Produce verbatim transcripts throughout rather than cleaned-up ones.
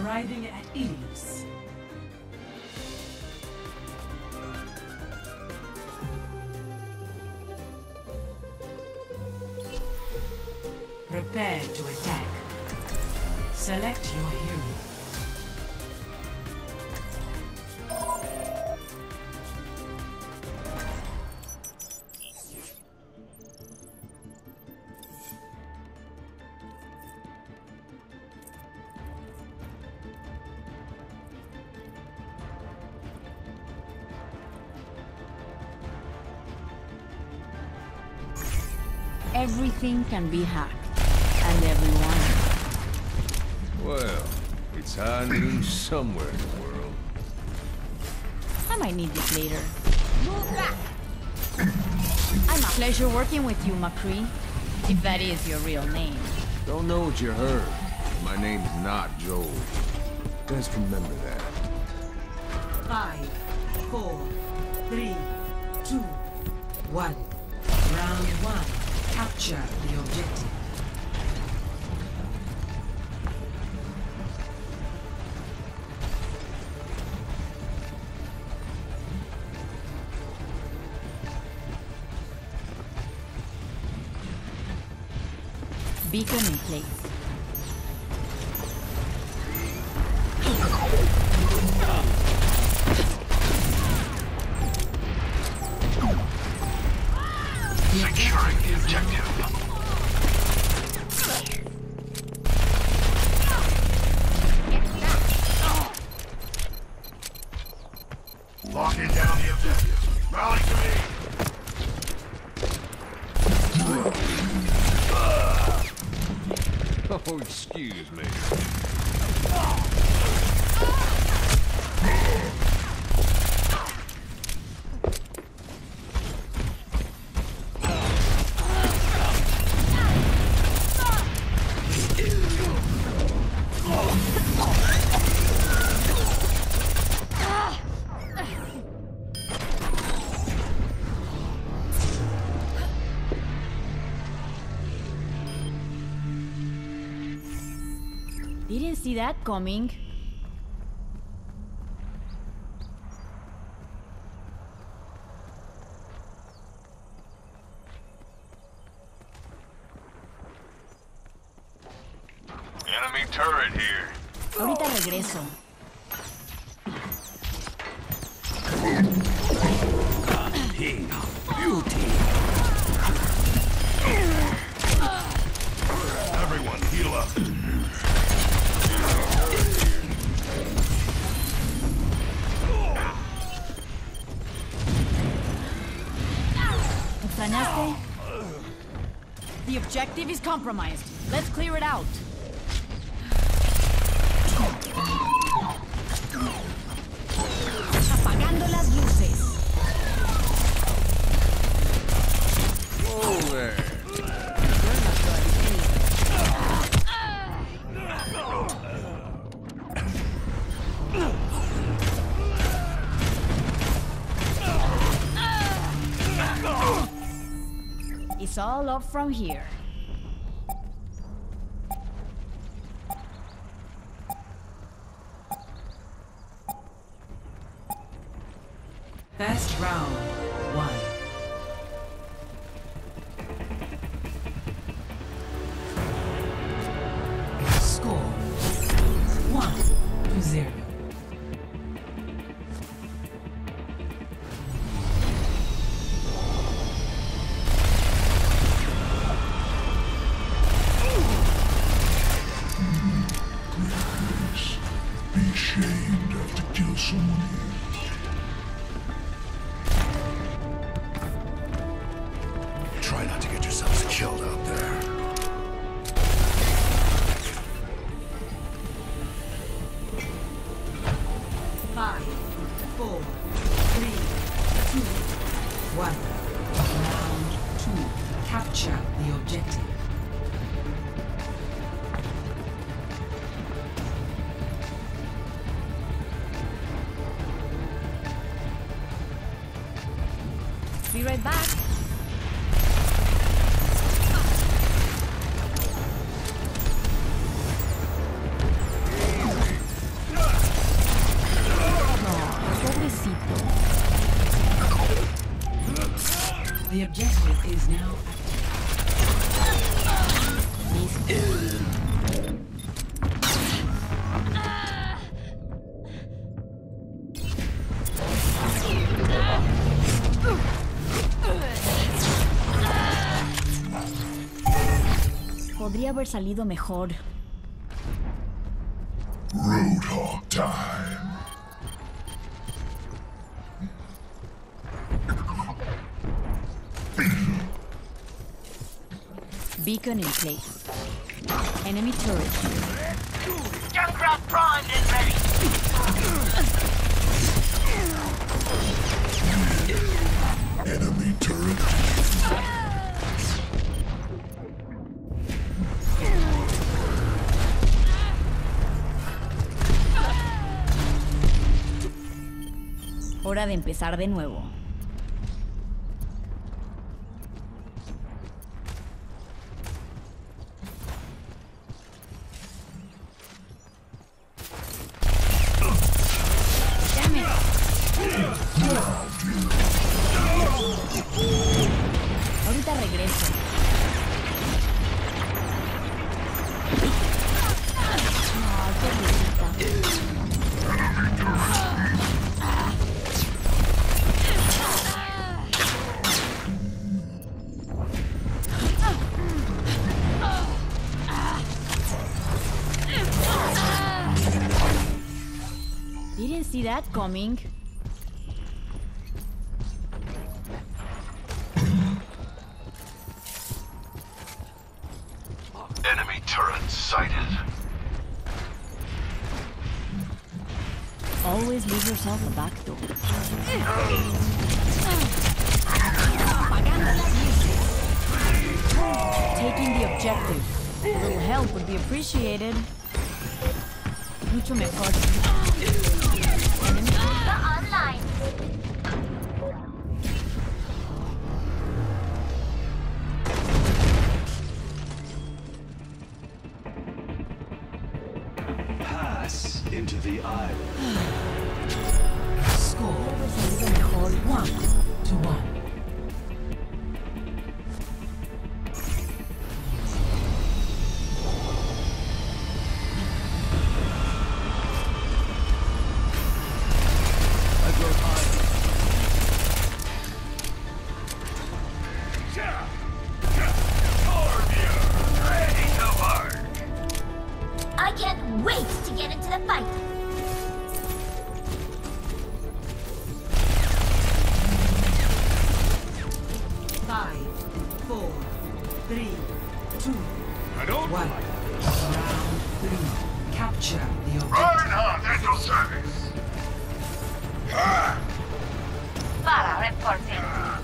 Arriving at Ilios. Prepare to attack. Select your hero. Everything can be hacked. And everyone. Well, it's high noon somewhere in the world. I might need this later. Move back! I'm a pleasure working with you, McCree. If that is your real name. Don't know what you heard. My name's not Joel. Just remember that. Five, four, three, two, one. Round one. Capture the objective. Beacon in place. Securing the objective. Locking down the objective. Rally to me. Oh, excuse me. Didn't see that coming. Enemy turret here. Ahorita regreso. King beauty. Everyone, heal up. ¿Extrañaste? The objective is compromised. Let's clear it out. Apagando las luces. Whoa there. It's all up from here. First round, one. Score, one to zero. Be ashamed to have to kill someone here. Try not to get yourselves killed out there. Five, four, three, two, one. Round two. Capture the objective. Be right back. The objective is now Podría haber salido mejor. Roadhog time. Beacon in place. Enemy turret. Junkrat primed and ready. Enemy turret. Hora de empezar de nuevo. Ahorita regreso. No, qué risita. Didn't see that coming. Enemy turret sighted. Always leave yourself a back door. Taking the objective. A little help would be appreciated. Mucho mejor. Enemy Online. Pass into the island. score mejor. one to one. I can't wait to get into the fight. Five, four, three, two, I don't one. Round three. Capture the objective. Reinhardt at your service. Ah! Para reinforcing.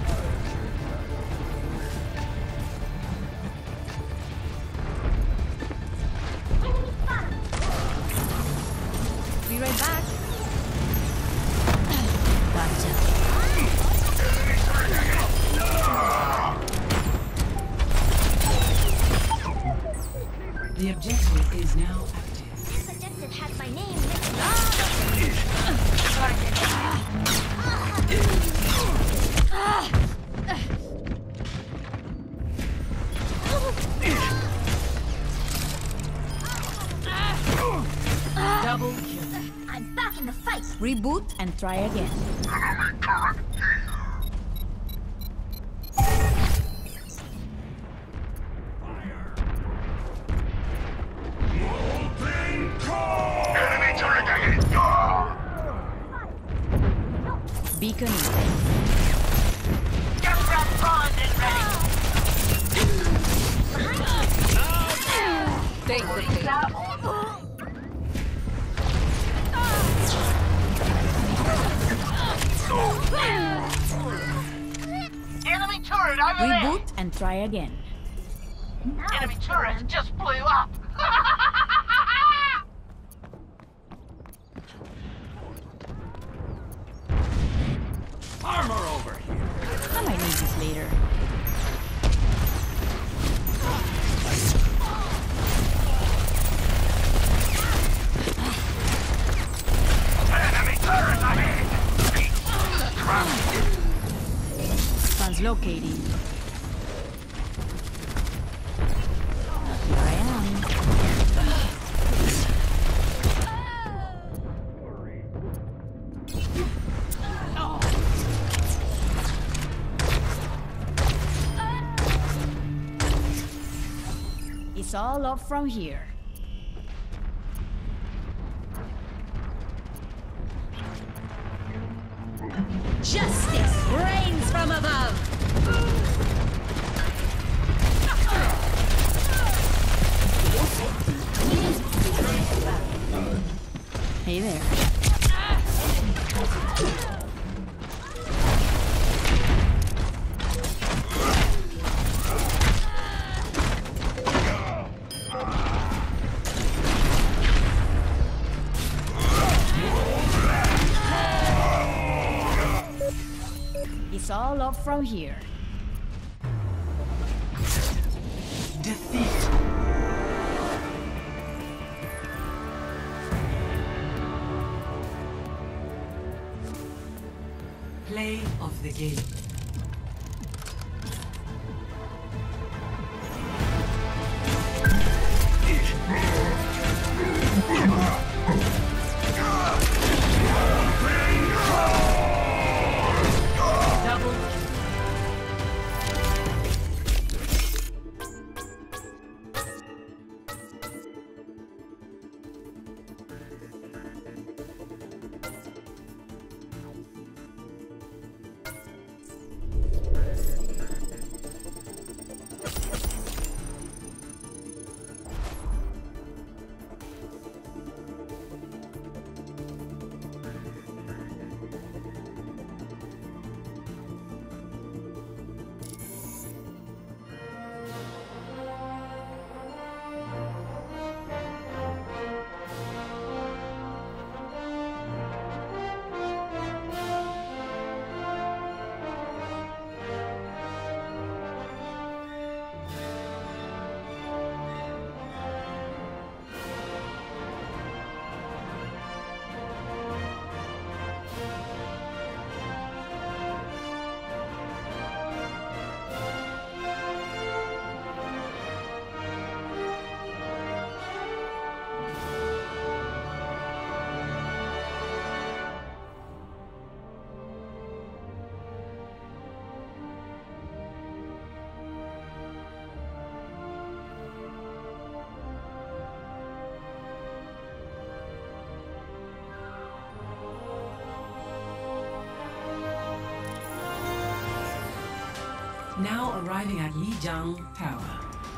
Be right back. Gotcha. The objective is now active. This objective has my name Double kill. I'm back in the fight. Reboot and try again. Enemy turret here. Enemy turret ahead. Ah! Beacon in place. Junkrat primed and ready. Take the Enemy turret over there. Reboot and try again. Enemy turret just blew up. Armor over here. I might need this later. Enemy turret ahead. Translocating. Here I am. It's all up from here. Justice reigns from above! Hey there. It's all up from here. Defeat. Play of the game. Double. Now arriving at Lijiang Tower.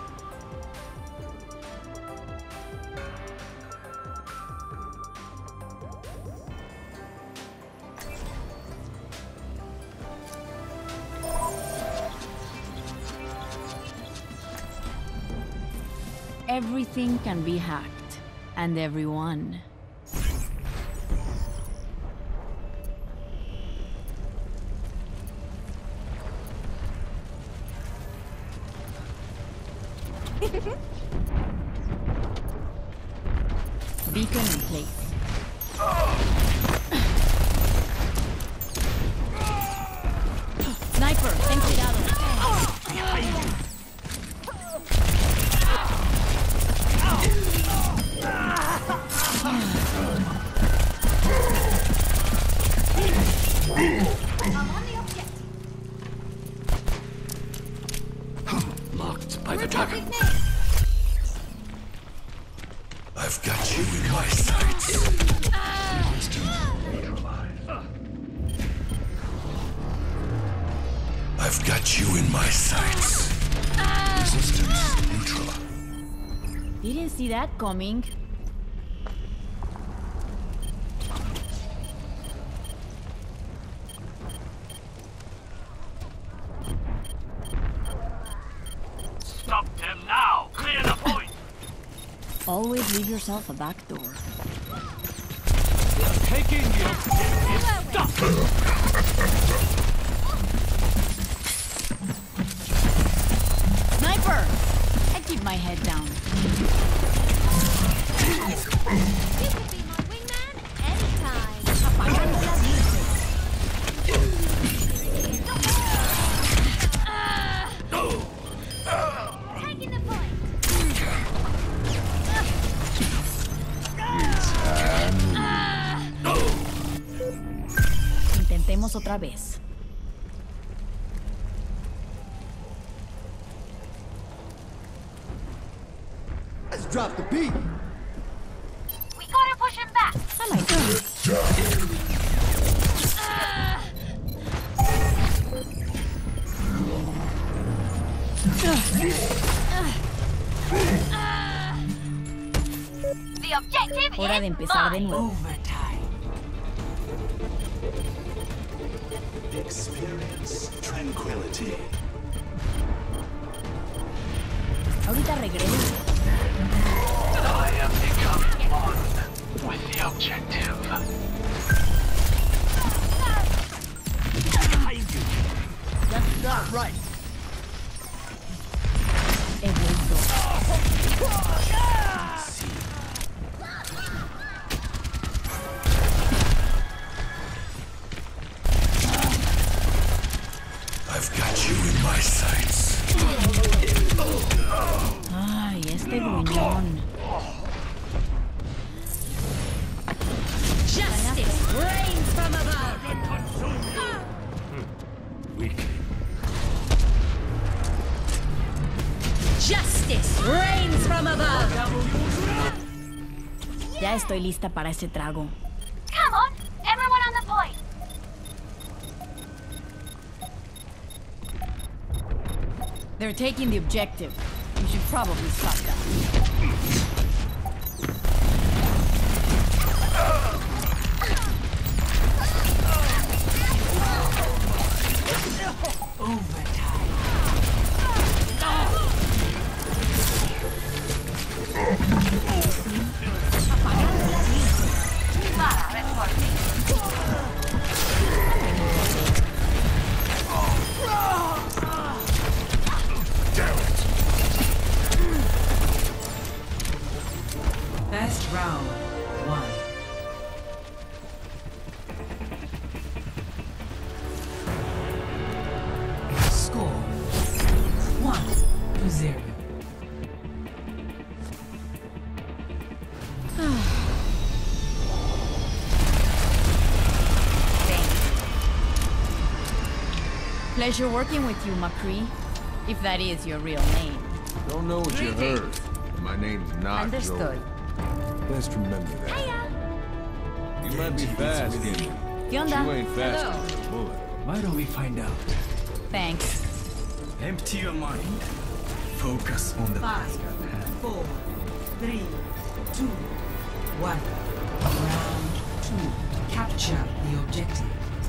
Everything can be hacked, and everyone. Beacon in place. Sniper, ten cuidado. Marked by the target. I've got you in my sights. I've got you in my sights. Resistance neutralized. Didn't see that coming. Stop them now! Clear the point! Always leave yourself a back door. Taking you. Stop. Sniper! I keep my head down. You could be my wingman anytime. Apagando las luces. otra vez. Let's drop the beat. We gotta push him back. I might do. The objective Hora de is empezar de mine. nuevo. Overtime. Experience tranquility. Ahorita regreso. I am becoming one with the objective. That's not right. He vuelto. I've got you in my sights. Ay, este gruñón. Justice reigns from above. Justice reigns from above. Ya estoy lista para ese trago. Come on, everyone on the point. They're taking the objective. We should probably stop that. Best round one. Score one to zero. Pleasure working with you, McCree. If that is your real name. Don't know what you heard. My name's not Understood. Joel. Best remember that. You might be fast, within you. ¿Qué You onda? ain't fast as a bullet. Why don't we find out? Thanks. Empty your mind. Focus on the Five, four, three, two, one. Round two. Capture the objective.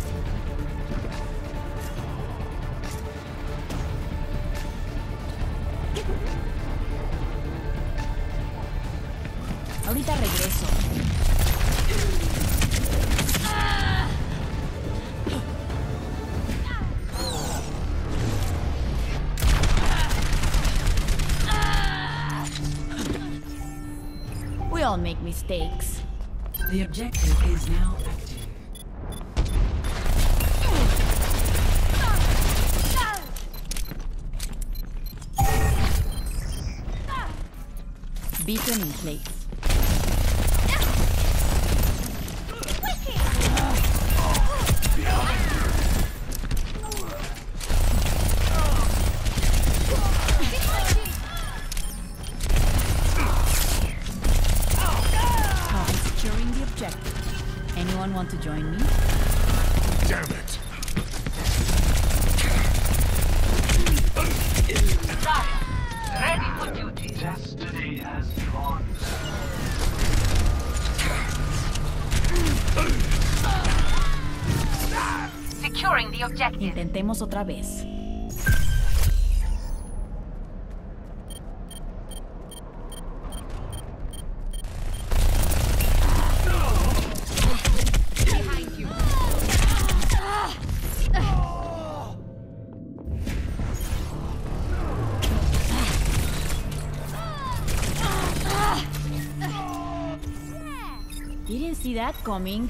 Ahorita regreso. We all make mistakes. The objective is now active. Beacon in place. I'm securing the objective. Anyone want to join me? Damn it! Zarya, ready for duty. Destiny has drawn. Securing the objective. Intentemos otra vez. Behind you. Didn't see that coming.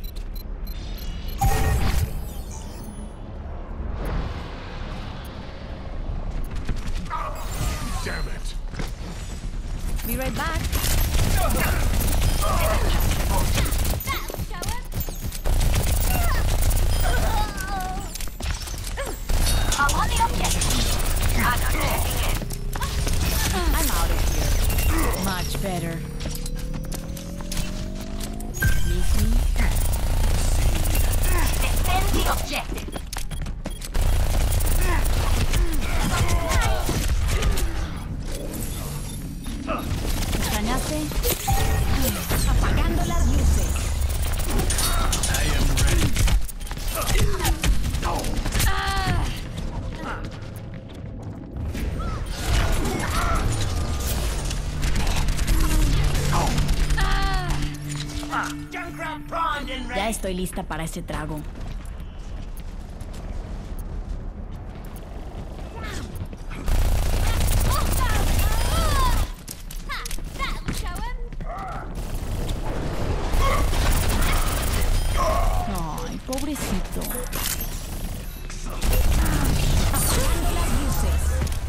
Damn it! Be right back. That'll show him. I'm out of here. Much better. Miss me? Defend the objective. ¿Extrañaste? Apagando las luces. I am ready. Ya estoy lista para ese trago. Ay, pobrecito. Apagando las luces.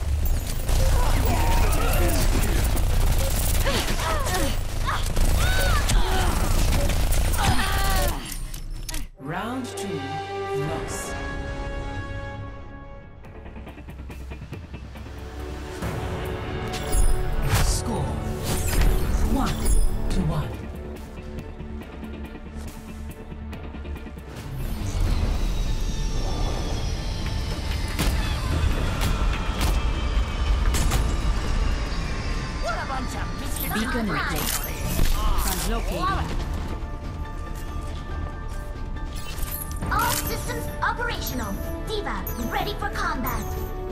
Round two, loss. Score one to one. Beacon in place. Translocating. All systems operational. Diva, ready for combat.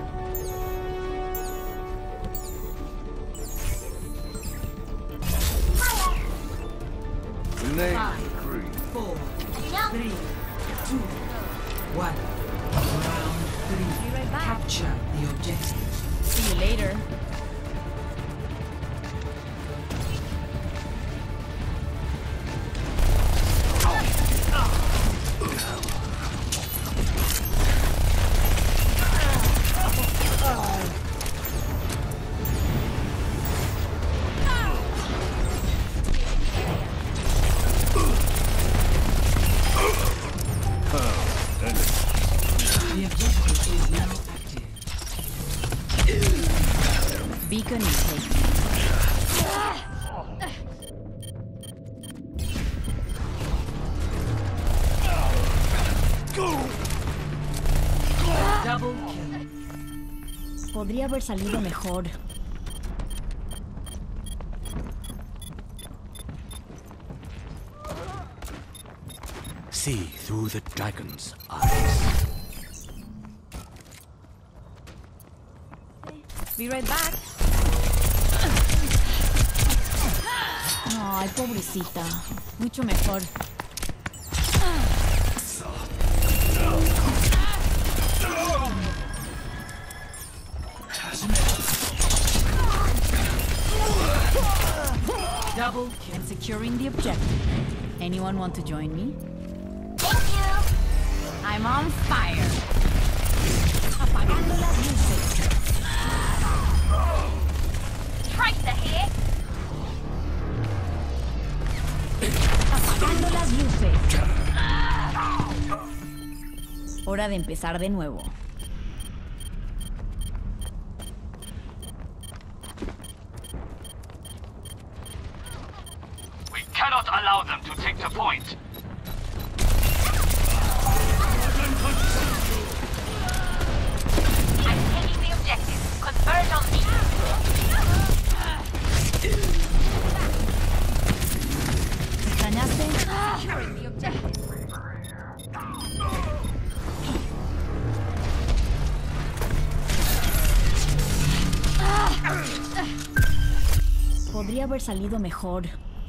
Fire! The name Five, is Cree. four, Jump! three, two, one. Round three. Capture the objective. See you later. The objective is now active. Beacon in place. Double kill. Podría haber salido mejor. See through the dragon's eyes. Be right back. Ay, pobrecita. Mucho mejor. Double kill. And securing the objective. Anyone want to join me? Thank you! I'm on fire. Apagando las luces. Tracer here. Apagando las luces. Hora de empezar de nuevo. We cannot allow them to take the point. I'm taking the objective. Converge on me. ¿Extrañaste? Securing the objective. Podría haber salido mejor.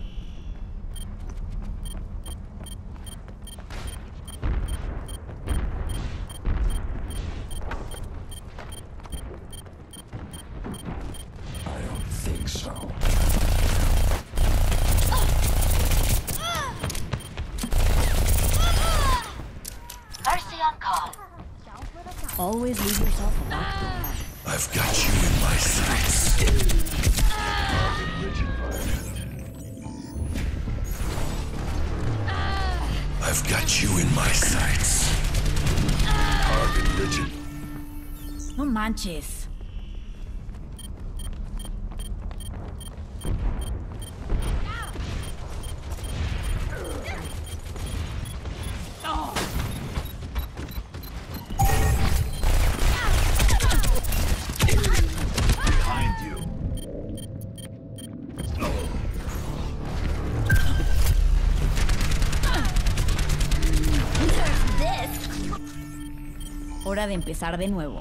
I don't think so. Mercy on call. Always leave yourself a backbone. I've got you in my sights. I've got you in my sights. Target rigid. No manches. de empezar de nuevo.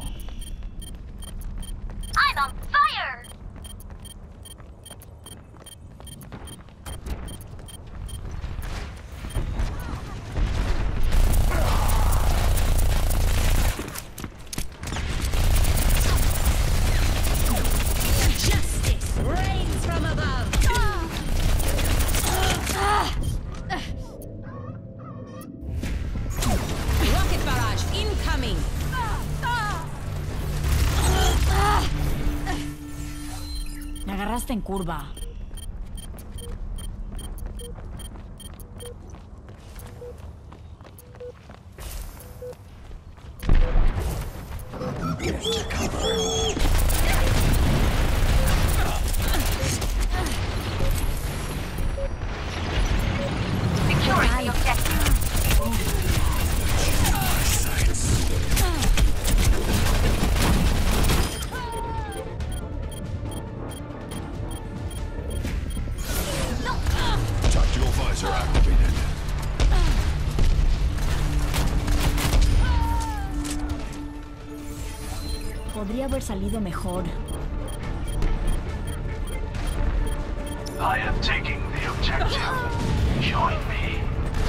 I'm on fire! Justice reigns from above. Rocket barrage incoming. Me agarraste en curva. Securing the objective. Tactical visor activated. Podría haber salido mejor. I am taking the objective. Join me.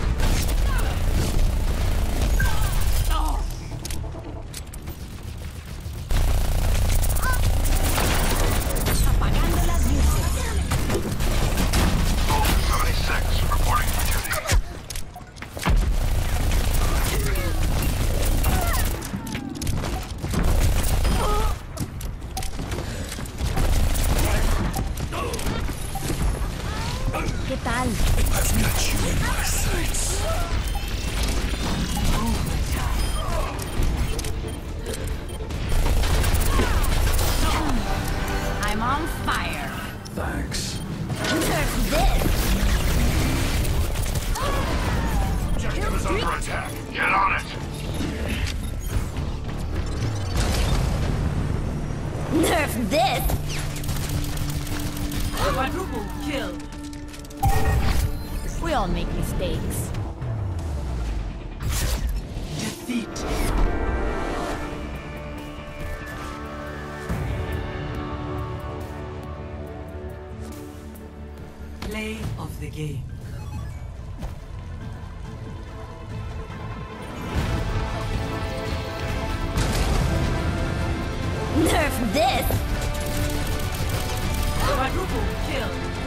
Apagando las luces. seventy-six, reporting for duty. ¿Qué tal? I've got you in my sights. I'm on fire. Thanks. Nerf this. Objective is under attack. Get on it. Nerf this. Quadruple kill. We all make mistakes. Defeat. Play of the game. Nerf this. Quadruple kill.